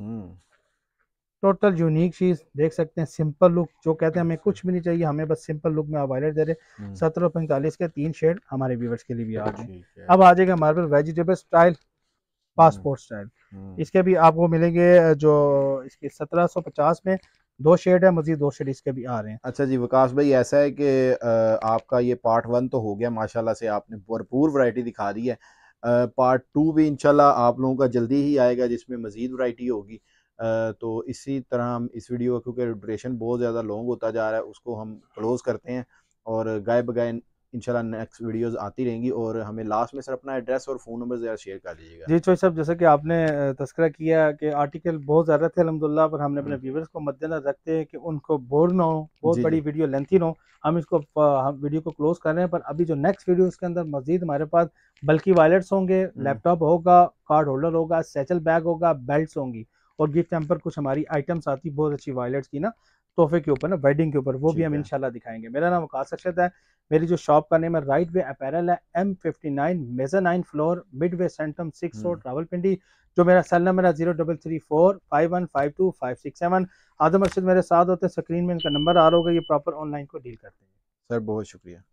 टोटल यूनिक चीज़ देख सकते हैं, सिंपल लुक, जो कहते हैं हमें कुछ भी नहीं चाहिए, हमें बस सिंपल लुक में आप वायलेट दे रहे। 1745 के 3 शेड हमारे व्यूवर्स के लिए भी आ गए। अब आ जाएगा marble vegetable style, passport style, इसके भी आपको मिलेंगे, जो इसके 1750 में 2 शेड है, मजीद 2 शेड इसके भी आ रहे हैं। अच्छा जी वकास भाई, ऐसा है कि आपका ये पार्ट 1 तो हो गया, माशाल्लाह से आपने भरपूर वैरायटी दिखा दी है। पार्ट 2 भी इंशाल्लाह आप लोगों का जल्दी ही आएगा, जिसमें मज़ीद वैरायटी होगी। तो इसी तरह हम इस वीडियो का, क्योंकि ड्यूरेशन बहुत ज़्यादा लॉन्ग होता जा रहा है, उसको हम क्लोज़ करते हैं, और गाय बगाए इंशाल्लाह नेक्स्ट वीडियोस आती रहेंगी। और हमें लास्ट में सर अपना एड्रेस और फ़ोन नंबर ज़रा शेयर कर दीजिएगा। जी चोई साहब, जैसे कि आपने तस्करा किया कि आर्टिकल बहुत ज़्यादा थे अल्हम्दुलिल्लाह, पर हमने अपने व्यूवर्स को मद्देनजर रखते हैं कि उनको बोर ना हो, बहुत बड़ी वीडियो लेंथी ना हो, हम इसको हम वीडियो को क्लोज कर रहे हैं। पर अभी जो नेक्स्ट वीडियो उसके अंदर मजीद हमारे पास बल्कि वायलेट्स होंगे, लैपटॉप होगा, कार्ड होल्डर होगा, सैचल बैग होगा, बेल्ट होंगी, और गिफ्ट हैम्पर कुछ हमारी आइटम्स आती बहुत अच्छी वायलेट्स की ना, तोहफे के ऊपर ना, वेडिंग के ऊपर, वो भी हम इंशाल्लाह दिखाएंगे। मेरा नाम वकास अरशद है, मेरी जो शॉप का नेम है राइट वे अपैरल है, M59 mezzanine floor, Midway Centrum 6 road Rawalpindi. जो मेरा सेल नंबर है 0334515257। आदम अरशद मेरे साथ होते हैं, स्क्रीन में इनका नंबर आ रहा होगा, ये प्रॉपर ऑनलाइन को डील करते हैं। सर बहुत शुक्रिया।